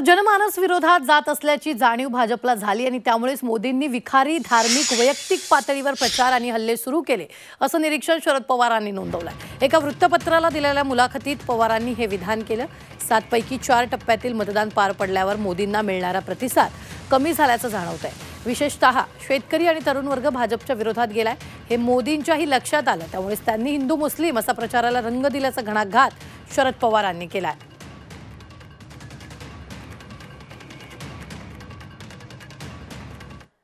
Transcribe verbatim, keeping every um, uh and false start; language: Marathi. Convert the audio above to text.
जनमानस विरोधात जात असल्याची जाणीव भाजपला झाली आणि त्यामुळेच मोदींनी विखारी धार्मिक वैयक्तिक पातळीवर प्रचार आणि हल्ले सुरू केले असं निरीक्षण शरद पवारांनी नोंदवलंय। एका वृत्तपत्राला दिलेल्या मुलाखतीत पवारांनी हे विधान केलं। सात पैकी चार टप्प्यातील मतदान पार पडल्यावर मोदींना मिळणारा प्रतिसाद कमी झाल्याचं जाणवतंय। विशेषतः शेतकरी आणि तरुण वर्ग भाजपच्या विरोधात गेलाय हे मोदींच्याही लक्षात आलं, त्यामुळे त्यांनी हिंदू मुस्लिम असा प्रचाराला रंग दिल्याचा घणाघात शरद पवारांनी केलाय।